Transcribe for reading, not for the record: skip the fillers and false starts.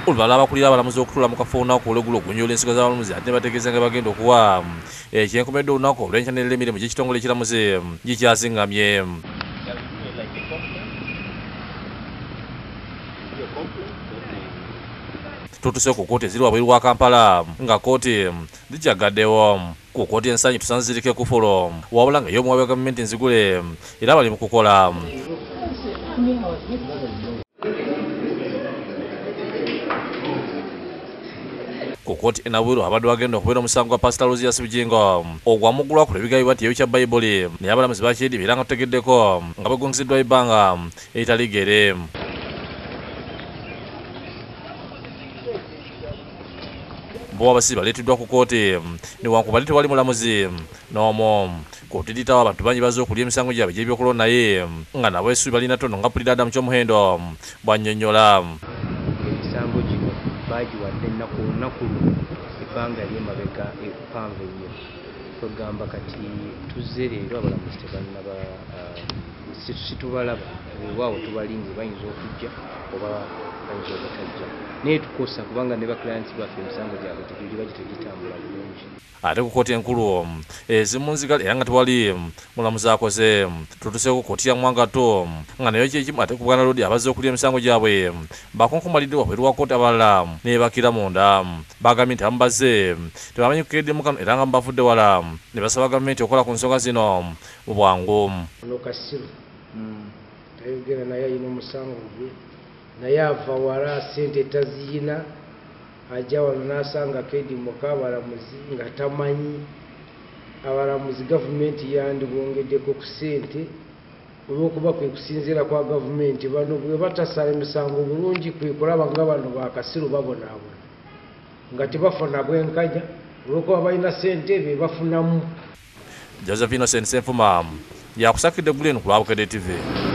olubalama abakulira abalamuzi okutuula mu kafo olunaku olw'eggulo okunjula ensigo z'abalamuzi ate ne bategeeza nga bagenda okuwa ekyenkomedde olunaku olw'enkyanirira emirimu gy'ekitongole ekiramuzi gikyasingamye. Tutuse ku kkooti eziri wabweru wa Kampala nga kkooti zijjagaddewo ku kkooti ensanyi tusanze zirike kufulo wabula nga y'omuwabi wa gavumenti nzigule era bali mu kukola. Ku kkooti enabweru abadde bagenda okubeera omusango gwa Pastor Luzias Bujingo ogwamuggulwa ku ebigabibwa nti ekya Bayibuli naye abalamuzi bakyedibira nga tutegeddeko nga begungiziddwa ebbanga eritali gere. Bo abasibe baleeteddwa ku kkooti newankubadde tewali mulamuzi n'omu. Kkooti ditawo abantu bangi bazze okulya emisango gyabwe gy'ebyokulonda naye nga nabo essubi balina ttono nga Pulira Adamu Kyomuhendo bw'annyonnyola. Emisango gino baagiwadde ennaku ebbanga ly'emabega eppanvu ennyo. Twagamba kati tuzze leero abalamuzi tebannaba situbalaba weewaawo tubalinze bayinza okujja oba bayinza obutajja naye tukosa kubanga ne baklayants baffe emisango gyabwe tegiba gitegitambula bulungi. Ate ku kkooti enkulu ezimu nzigale era nga tewali mulamuzi akoze. Tutuse ku kkooti ya Mwangato nga nayo kyekimu ate ku Buganda Road abazze okulya emisango gyabwe bakonkomalidde wabweru wa kkooti abalala ne bakira munda. Bagambye nti abamu bazze tebamanyi kukeddemu kano era nga mubavudde wala ne basaba gavumenti okukola ku nsonga zino mu bwangu. Ono Kasiru tayogera naye alina omusango gwe naye ava wala ssente taziyina ajja wano n'asanga kedimuka abalamuzi nga tamanyi abalamuzi gavumenti yandibongeddeko ku ssente olw'okuba kwe kusinziira kwa gavumenti bano bwe batasala emisango bulungi kwe kulaba nga bano bakasiru babonaabona nga tebafuna bwenkanya olw'okuba balina ssente be bafunamu. Joseph Innocent Senfuma yakusakidde Guleno ku Lwabukedde TV.